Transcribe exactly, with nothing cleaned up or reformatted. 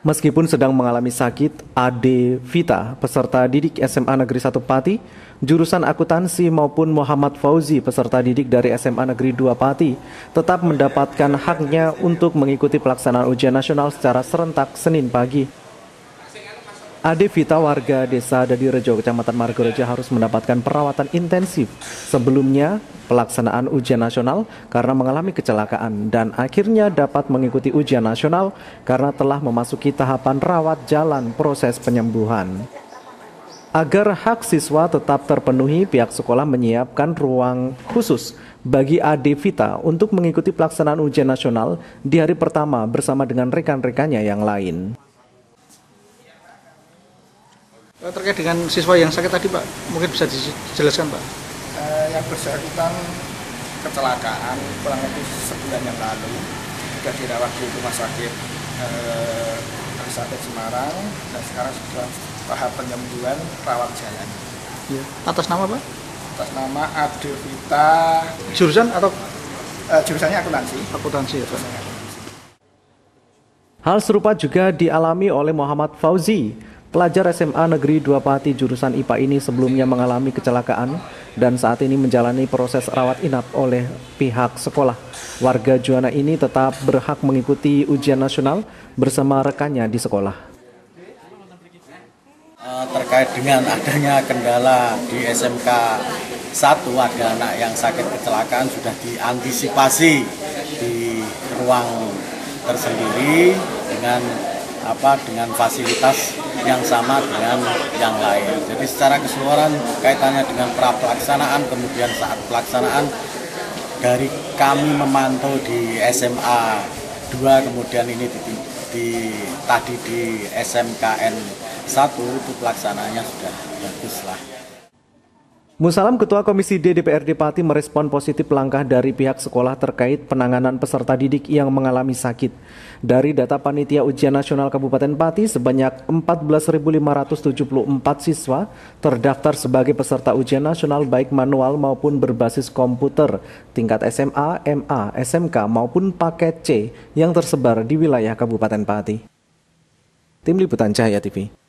Meskipun sedang mengalami sakit, Ade Vita, peserta didik S M A Negeri satu Pati, jurusan akuntansi maupun Muhammad Fauzi, peserta didik dari S M A Negeri dua Pati, tetap mendapatkan haknya untuk mengikuti pelaksanaan ujian nasional secara serentak Senin pagi. Ade Vita, warga desa Dadirejo, Kecamatan Margorejo, harus mendapatkan perawatan intensif sebelumnya pelaksanaan ujian nasional karena mengalami kecelakaan dan akhirnya dapat mengikuti ujian nasional karena telah memasuki tahapan rawat jalan proses penyembuhan. Agar hak siswa tetap terpenuhi, pihak sekolah menyiapkan ruang khusus bagi Ade Vita untuk mengikuti pelaksanaan ujian nasional di hari pertama bersama dengan rekan-rekannya yang lain. Terkait dengan siswa yang sakit tadi, Pak, mungkin bisa dijelaskan, Pak? Eh, yang bersangkutan kecelakaan kurang lebih sebulan yang lalu, sudah dirawat di rumah sakit eh, Sakit Semarang dan sekarang sudah tahap penyembuhan rawat jalan. Ya. Atas nama, Pak? Atas nama Ade Vita. Jurusan atau eh, jurusannya akuntansi. Akuntansi ya, Pak. Hal serupa juga dialami oleh Muhammad Fauzi, pelajar S M A Negeri dua Pati jurusan I P A ini sebelumnya mengalami kecelakaan dan saat ini menjalani proses rawat inap oleh pihak sekolah. Warga Juwana ini tetap berhak mengikuti ujian nasional bersama rekannya di sekolah. Terkait dengan adanya kendala di S M K satu, ada anak yang sakit kecelakaan sudah diantisipasi di ruang tersendiri dengan apa dengan fasilitas yang sama dengan yang lain. Jadi secara keseluruhan kaitannya dengan pra pelaksanaan, kemudian saat pelaksanaan dari kami memantau di S M A dua, kemudian ini di, di tadi di S M K N satu itu pelaksanaannya sudah bagus lah. Musalam, Ketua Komisi D D P R D Pati, merespon positif langkah dari pihak sekolah terkait penanganan peserta didik yang mengalami sakit. Dari data Panitia Ujian Nasional Kabupaten Pati, sebanyak empat belas ribu lima ratus tujuh puluh empat siswa terdaftar sebagai peserta ujian nasional baik manual maupun berbasis komputer tingkat S M A, M A, S M K maupun paket C yang tersebar di wilayah Kabupaten Pati. Tim Liputan Cahaya T V.